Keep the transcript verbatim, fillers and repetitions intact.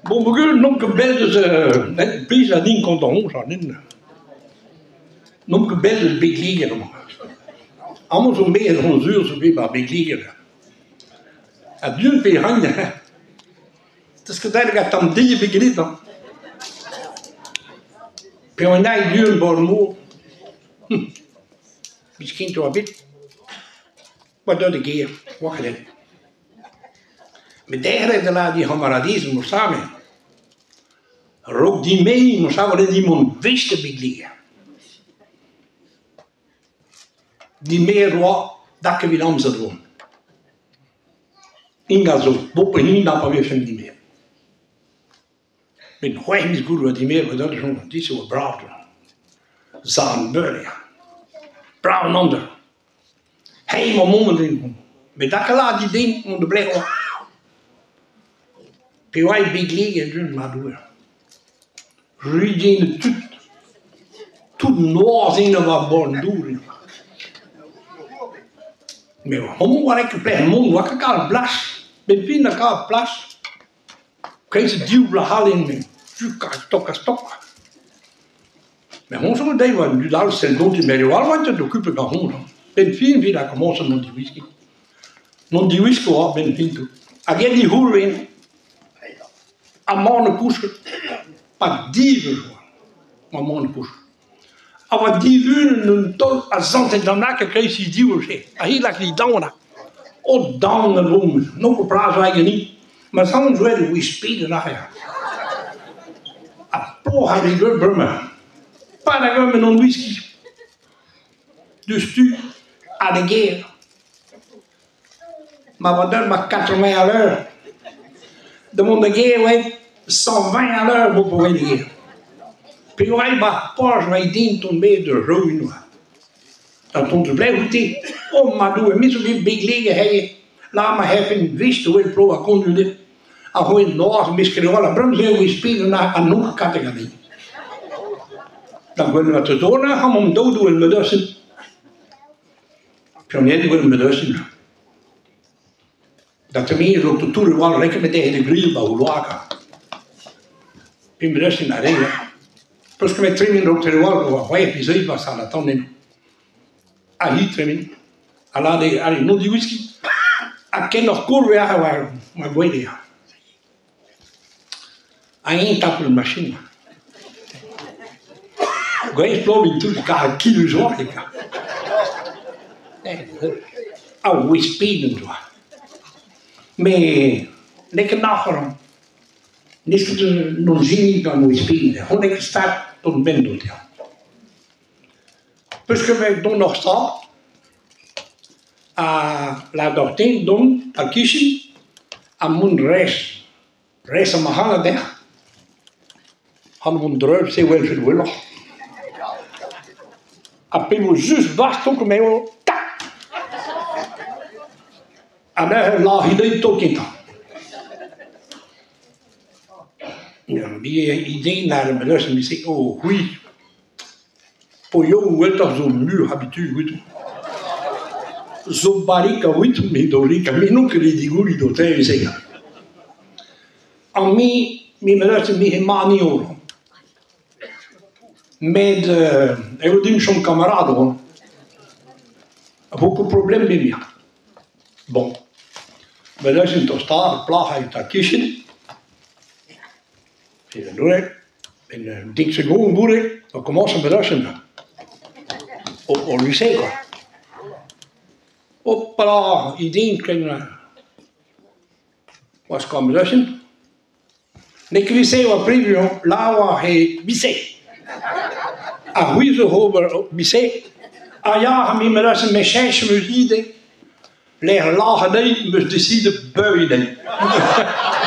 Bon, we kunnen nog gebeld, dus het prijs dat niet komt om zijn. Nog gebeld, dus big liggen. Allemaal zo meer dan zuur, zo weer maar big liggen. Het duurt bij handen, hè. Het is gezegd dat dan die begrijpen. Bij een nij duur bormo. Hm. Misschien toch een beetje. Wat doe ik hier? Wacht even. Met deze laat die kameradiezen moest samen. Rook die mee, moest samen die man wist te liggen. Die meer wat dat ik weer Amsterdam. Inga zo, boppen hier nappen weer van die meer. Ik ben gewoon niet goed wat die meer, maar dat is gewoon, die is zo braaf. Zaanburger. Braaf ander. Helemaal monden in. Met dat laat die ding onder blijven. Bij wij big liggen, maar doen. Rijd in de tut. Tut noos in wat born doen. Maar hoe waar ik plek mond, wat ik al blas. Ben vind ik al blas. Krijg ze duw halen in me. Zuka, stokken, stokken. Maar hoe zo dat we nu daar zijn doen die met je al want de kuppen gaan horen. Ben vind vind ik mooi non die whisky. Non die whisky wat ben vind. Again die hoor in. A mannen koesker. Pas dieven. Maar mannen koesker. Aber die würden nun toll, als zand in de nakken kreeg je die weer. Hier lag die down. Oh, down de boom. Nog een praat wij niet. Maar soms werden we spelen nachher. A porra die goed brummen. Para gaan met een whisky. Dus tu, à de guerre. Maar wat dan maar quatre-vingts à l'heure. De monde guerre, ouais, cent vingt à l'heure, vous pouvez dire. Puis ouais, bah, pas, wij dient tomber de ruïne. Dat ons blijft goede. Oh, maar doe me zo weer big liggen, hij. Laat me even wist hoe ik probeer kon doen dit. En gewoon nog misschien wel een bromsdeel we spelen naar een nog categorie. Dan kunnen we het door naar gaan om dood doen met dussen. Pioneer doen met dussen. Dat tenminste ook de toeren wel lekker met tegen de grill bij Waaka. Pim dussen naar reden. Pues que me tremen ook ter wel wat wij episode was aan het tonen. Ali tremen. Ala de ali no die whisky. A ken nog kurve ja waar maar goeie ja. Aí tá por machine. Goeie probeer toe ka kilo zorg. Eh. Au we spelen zo. Me lekker nagerom. Niks te non zien dan we spelen. Hoe ik sta tot ben doet ja. Dus que wij doen nog staan. Ah, la doctrine doen, a kiezen. A mun reis. Reis aan mahalen daar. Han mun druip se wel veel willen. A pimo juist wacht ook mee hoor. En dan laag je dit ook in. Ja, die idee naar de beluistering, die zegt, oh, oui. Voor jou wil toch zo'n muur habituur goed. Zo barika goed, me dorica, me non che di guri do te zeggen. A me, me beluistering, me helemaal niet hoor. Met, uh, ik wil zo'n kameraad hoor. Ik heb ook een probleem met me. Bon. Beluistering tot staan, plaag uit dat kistje. En dan en dik ze gewoon boeren, dan komen ze beluisteren. Op op lycée. Hoppala, ideeën krijgen. Was kan beluisteren? Ik lycée was preview, lawa he lycée. Ah, hoe is het over lycée? Ah ja, gaan we beluisteren met zes muziek. Leggen lagen nee, maar decide buien.